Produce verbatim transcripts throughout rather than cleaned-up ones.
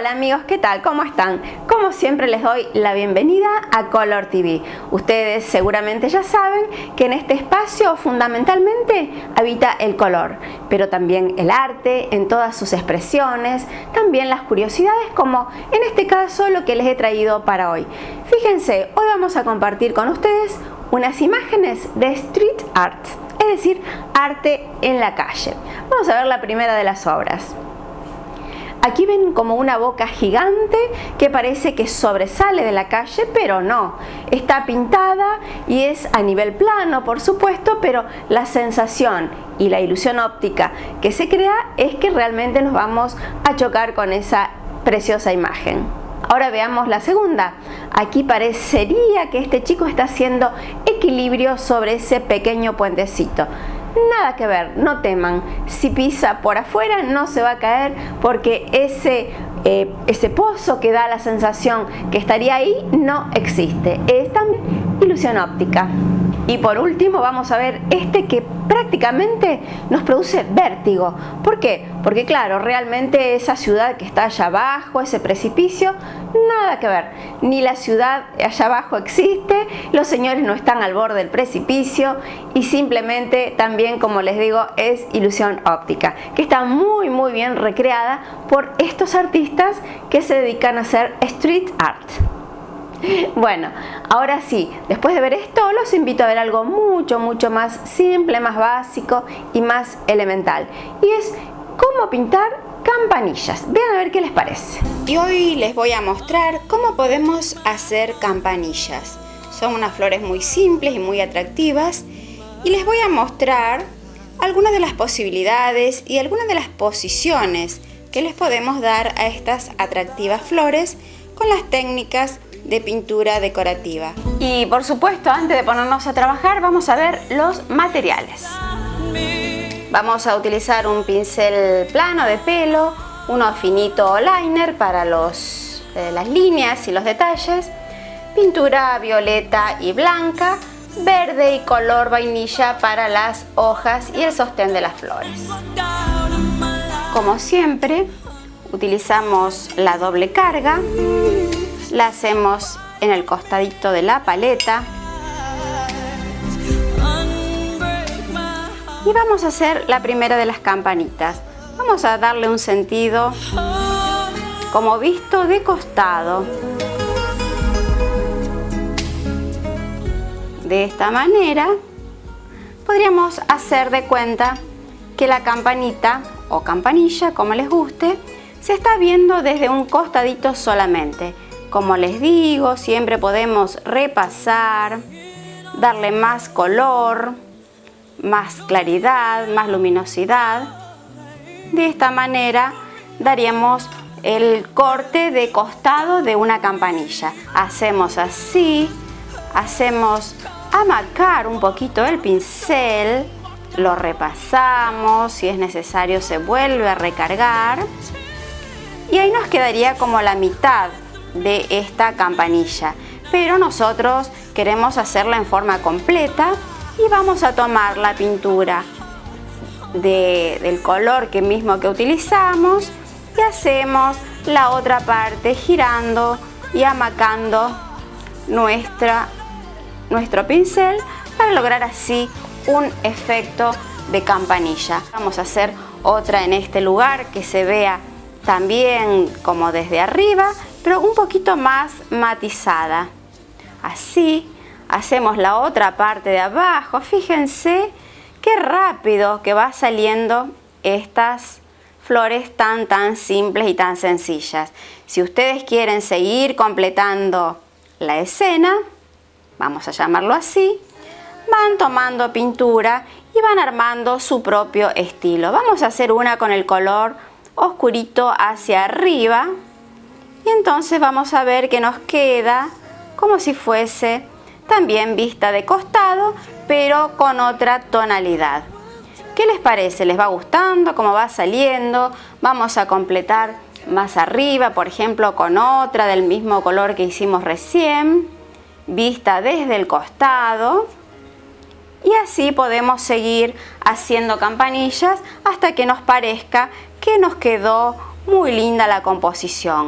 Hola amigos, ¿qué tal? ¿Cómo están? Como siempre les doy la bienvenida a Color T V. Ustedes seguramente ya saben que en este espacio fundamentalmente habita el color, pero también el arte en todas sus expresiones, también las curiosidades como en este caso lo que les he traído para hoy. Fíjense, hoy vamos a compartir con ustedes unas imágenes de street art, es decir, arte en la calle. Vamos a ver la primera de las obras. Aquí ven como una boca gigante que parece que sobresale de la calle, pero no. Está pintada y es a nivel plano, por supuesto, pero la sensación y la ilusión óptica que se crea es que realmente nos vamos a chocar con esa preciosa imagen. Ahora veamos la segunda. Aquí parecería que este chico está haciendo equilibrio sobre ese pequeño puentecito. Nada que ver, no teman, si pisa por afuera no se va a caer porque ese, eh, ese pozo que da la sensación que estaría ahí no existe, es también ilusión óptica. Y por último vamos a ver este que prácticamente nos produce vértigo. ¿Por qué? Porque claro, realmente esa ciudad que está allá abajo, ese precipicio, nada que ver. Ni la ciudad allá abajo existe, los señores no están al borde del precipicio y simplemente también, como les digo, es ilusión óptica, que está muy muy bien recreada por estos artistas que se dedican a hacer street art. Bueno, ahora sí, después de ver esto, los invito a ver algo mucho, mucho más simple, más básico y más elemental. Y es cómo pintar campanillas. Vean a ver qué les parece. Y hoy les voy a mostrar cómo podemos hacer campanillas. Son unas flores muy simples y muy atractivas. Y les voy a mostrar algunas de las posibilidades y algunas de las posiciones que les podemos dar a estas atractivas flores con las técnicas de pintura decorativa. Y por supuesto, antes de ponernos a trabajar, vamos a ver los materiales. Vamos a utilizar un pincel plano de pelo, uno finito liner para los, eh, las líneas y los detalles, pintura violeta y blanca, verde y color vainilla para las hojas y el sostén de las flores. Como siempre, utilizamos la doble carga. La hacemos en el costadito de la paleta y vamos a hacer la primera de las campanitas. Vamos a darle un sentido como visto de costado. De esta manera podríamos hacer de cuenta que la campanita o campanilla, como les guste, se está viendo desde un costadito solamente. Como les digo, siempre podemos repasar, darle más color, más claridad, más luminosidad. De esta manera daríamos el corte de costado de una campanilla. Hacemos así, hacemos amacar un poquito el pincel, lo repasamos, si es necesario se vuelve a recargar y ahí nos quedaría como la mitad de esta campanilla, pero nosotros queremos hacerla en forma completa y vamos a tomar la pintura de, del color que mismo que utilizamos y hacemos la otra parte girando y amacando nuestra, nuestro pincel para lograr así un efecto de campanilla. Vamos a hacer otra en este lugar que se vea también como desde arriba, pero un poquito más matizada. Así hacemos la otra parte de abajo. Fíjense qué rápido que va saliendo estas flores tan tan simples y tan sencillas. Si ustedes quieren seguir completando la escena, vamos a llamarlo así, van tomando pintura y van armando su propio estilo. Vamos a hacer una con el color oscurito hacia arriba y entonces vamos a ver que nos queda como si fuese también vista de costado, pero con otra tonalidad. ¿Qué les parece? ¿Les va gustando cómo va saliendo? Vamos a completar más arriba, por ejemplo, con otra del mismo color que hicimos recién, vista desde el costado. Y así podemos seguir haciendo campanillas hasta que nos parezca que nos quedó muy linda la composición.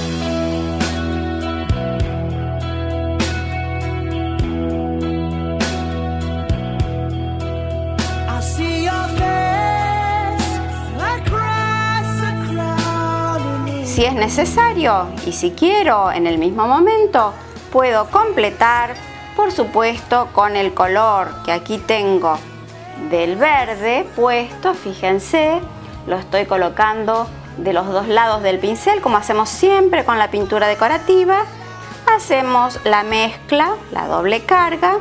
Si es necesario y si quiero en el mismo momento, puedo completar, por supuesto, con el color que aquí tengo del verde puesto. Fíjense, lo estoy colocando de los dos lados del pincel, como hacemos siempre con la pintura decorativa. Hacemos la mezcla, la doble carga,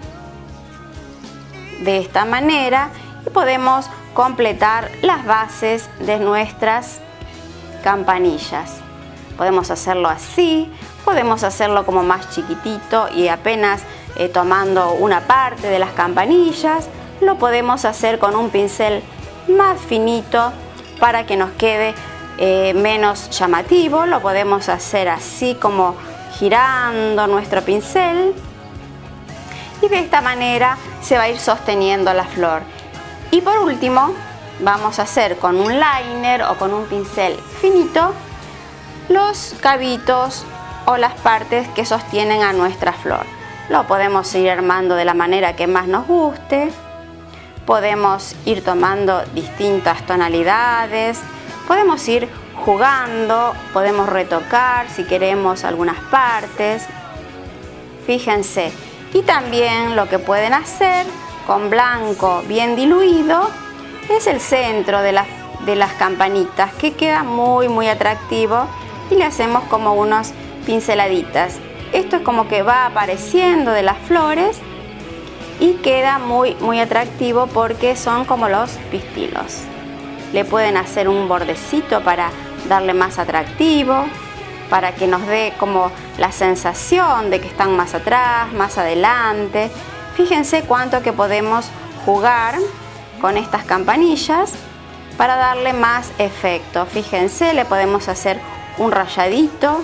de esta manera, y podemos completar las bases de nuestras campanillas. Podemos hacerlo así, podemos hacerlo como más chiquitito y apenas eh, tomando una parte de las campanillas. Lo podemos hacer con un pincel más finito para que nos quede eh, menos llamativo. Lo podemos hacer así, como girando nuestro pincel, y de esta manera se va a ir sosteniendo la flor. Y por último, vamos a hacer con un liner o con un pincel finito los cabitos o las partes que sostienen a nuestra flor. Lo podemos ir armando de la manera que más nos guste. Podemos ir tomando distintas tonalidades. Podemos ir jugando, podemos retocar si queremos algunas partes. Fíjense. Y también lo que pueden hacer con blanco bien diluido es el centro de las, de las campanitas, que queda muy muy atractivo, y le hacemos como unas pinceladitas. Esto es como que va apareciendo de las flores y queda muy muy atractivo porque son como los pistilos. Le pueden hacer un bordecito para darle más atractivo, para que nos dé como la sensación de que están más atrás, más adelante. Fíjense cuánto que podemos jugar con estas campanillas para darle más efecto. Fíjense, le podemos hacer un rayadito.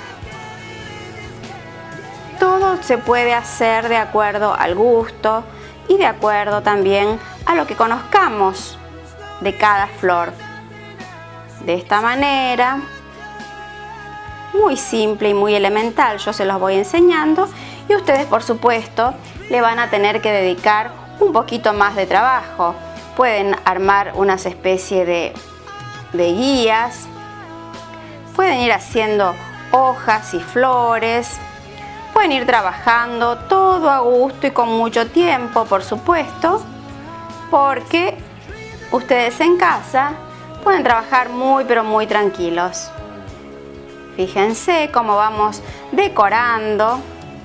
Todo se puede hacer de acuerdo al gusto y de acuerdo también a lo que conozcamos de cada flor. De esta manera, muy simple y muy elemental, yo se los voy enseñando, y ustedes por supuesto le van a tener que dedicar un poquito más de trabajo. Pueden armar unas especie de, de guías, pueden ir haciendo hojas y flores, pueden ir trabajando todo a gusto y con mucho tiempo, por supuesto, porque ustedes en casa pueden trabajar muy pero muy tranquilos. Fíjense cómo vamos decorando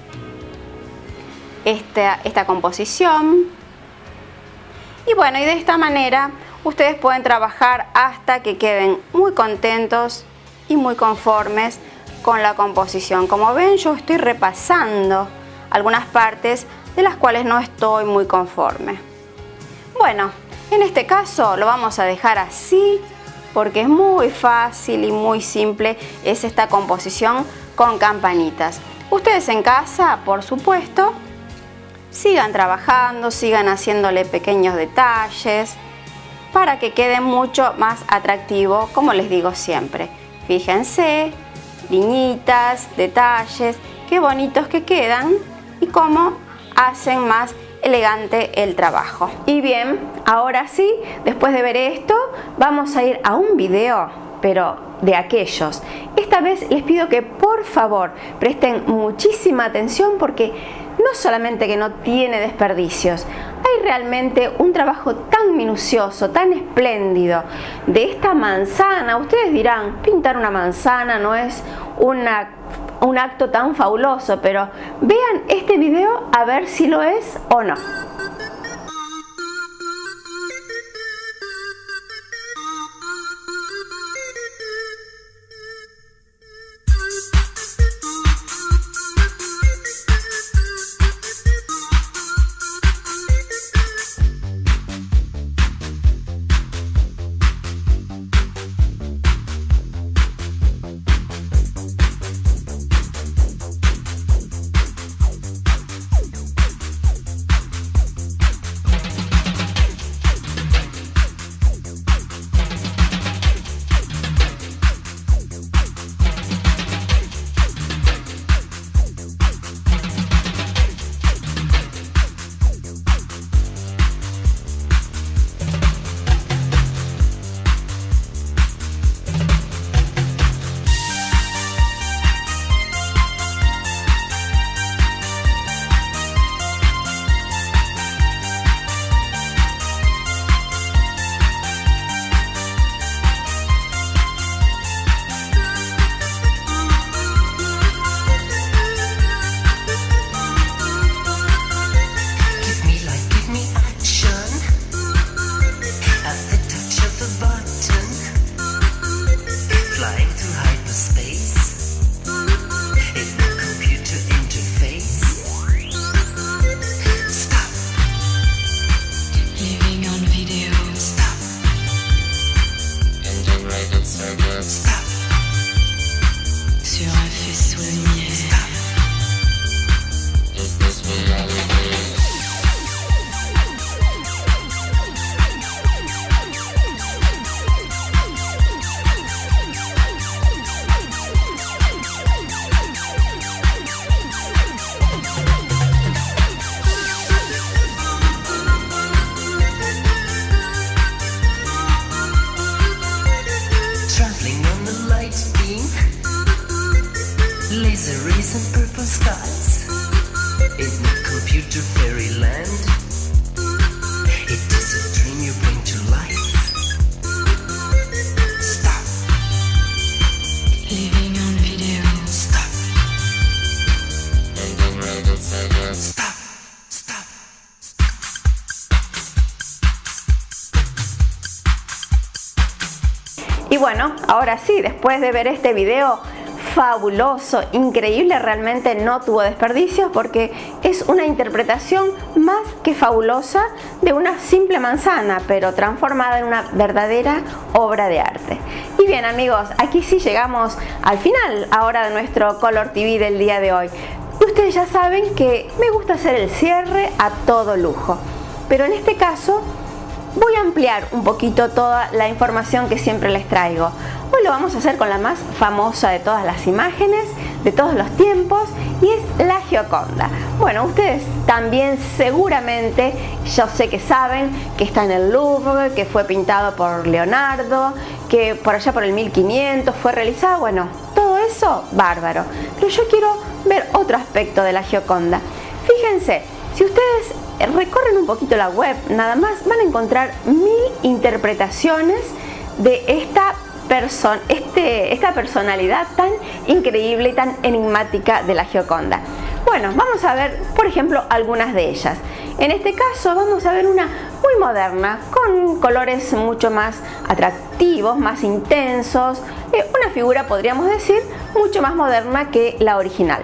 esta, esta composición. Y bueno, y de esta manera ustedes pueden trabajar hasta que queden muy contentos y muy conformes con la composición. Como ven, yo estoy repasando algunas partes de las cuales no estoy muy conforme. Bueno, en este caso lo vamos a dejar así, porque es muy fácil y muy simple, es esta composición con campanitas. Ustedes en casa, por supuesto, sigan trabajando, sigan haciéndole pequeños detalles para que quede mucho más atractivo, como les digo siempre. Fíjense, liñitas, detalles, qué bonitos que quedan y cómo hacen más elegante el trabajo. Y bien, ahora sí, después de ver esto, vamos a ir a un video, pero de aquellos. Esta vez les pido que por favor presten muchísima atención, porque no solamente que no tiene desperdicios, hay realmente un trabajo tan minucioso, tan espléndido de esta manzana. Ustedes dirán, pintar una manzana no es una un acto tan fabuloso, pero vean este video a ver si lo es o no. in the computer interface. Stop. Living on video. Stop. Integrated circuits. Stop. Sur un faisceau de lumière. Stop. Is this reality? Traveling on the light beam, laser rays and purple skies, in the computer fairyland. It is a dream you bring to life. Stop. Living on video. Stop. Integrated circuits. Stop. Stop. Y bueno, ahora sí, después de ver este video fabuloso, increíble, realmente no tuvo desperdicios porque es una interpretación más que fabulosa de una simple manzana, pero transformada en una verdadera obra de arte. Y bien amigos, aquí sí llegamos al final ahora de nuestro Color T V del día de hoy. Y ustedes ya saben que me gusta hacer el cierre a todo lujo, pero en este caso voy a ampliar un poquito toda la información que siempre les traigo. Hoy lo vamos a hacer con la más famosa de todas las imágenes, de todos los tiempos, y es la Gioconda. Bueno, ustedes también seguramente, yo sé que saben que está en el Louvre, que fue pintado por Leonardo, que por allá por el mil quinientos fue realizado. Bueno, todo eso, bárbaro. Pero yo quiero ver otro aspecto de la Gioconda. Fíjense, si ustedes recorren un poquito la web, nada más van a encontrar mil interpretaciones de esta persona, este, esta personalidad tan increíble y tan enigmática de la Gioconda. Bueno, vamos a ver, por ejemplo, algunas de ellas. En este caso vamos a ver una muy moderna, con colores mucho más atractivos, más intensos, eh, una figura, podríamos decir, mucho más moderna que la original.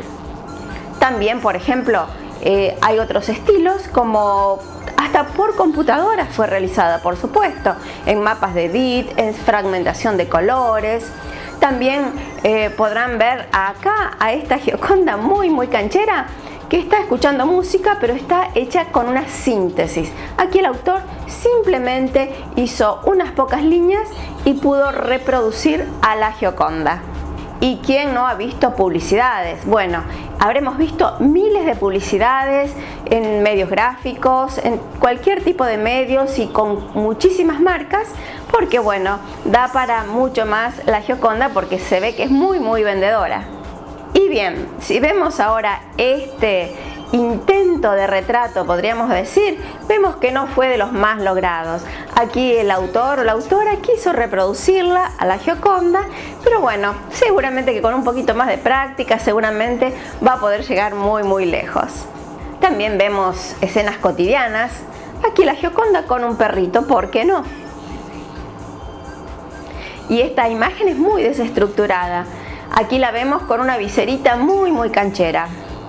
También, por ejemplo, Eh, hay otros estilos, como hasta por computadora fue realizada, por supuesto, en mapas de edit, en fragmentación de colores. También eh, podrán ver acá a esta Gioconda muy muy canchera, que está escuchando música, pero está hecha con una síntesis. Aquí el autor simplemente hizo unas pocas líneas y pudo reproducir a la Gioconda. ¿Y quién no ha visto publicidades? Bueno, habremos visto miles de publicidades en medios gráficos, en cualquier tipo de medios y con muchísimas marcas, porque bueno, da para mucho más la Gioconda porque se ve que es muy muy vendedora. Y bien, si vemos ahora este intento de retrato, podríamos decir, vemos que no fue de los más logrados. Aquí el autor o la autora quiso reproducirla a la Gioconda, pero bueno, seguramente que con un poquito más de práctica seguramente va a poder llegar muy muy lejos. También vemos escenas cotidianas. Aquí la Gioconda con un perrito, ¿por qué no? Y esta imagen es muy desestructurada. Aquí la vemos con una viserita muy muy canchera.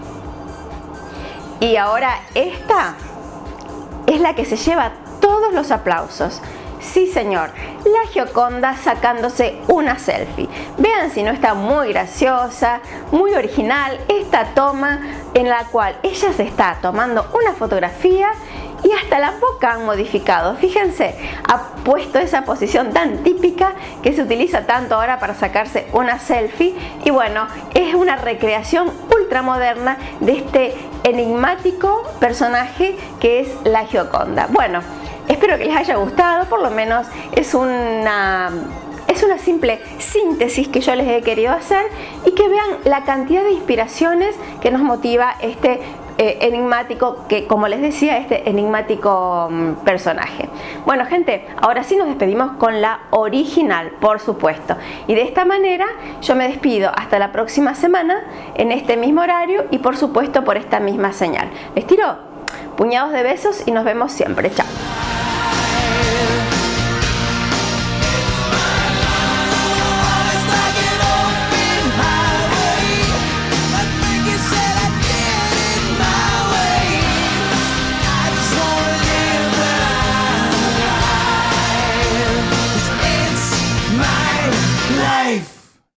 Y ahora esta es la que se lleva todos los aplausos. Sí señor, la Gioconda sacándose una selfie. Vean si no está muy graciosa, muy original esta toma en la cual ella se está tomando una fotografía y hasta la boca han modificado. Fíjense, ha puesto esa posición tan típica que se utiliza tanto ahora para sacarse una selfie. Y bueno, es una recreación ultramoderna de este enigmático personaje que es la Gioconda. Bueno, espero que les haya gustado, por lo menos es una... Es una simple síntesis que yo les he querido hacer y que vean la cantidad de inspiraciones que nos motiva este eh, enigmático, que como les decía, este enigmático um, personaje. Bueno gente, ahora sí nos despedimos con la original, por supuesto. Y de esta manera yo me despido hasta la próxima semana en este mismo horario y por supuesto por esta misma señal. Les tiro puñados de besos y nos vemos siempre. Chao.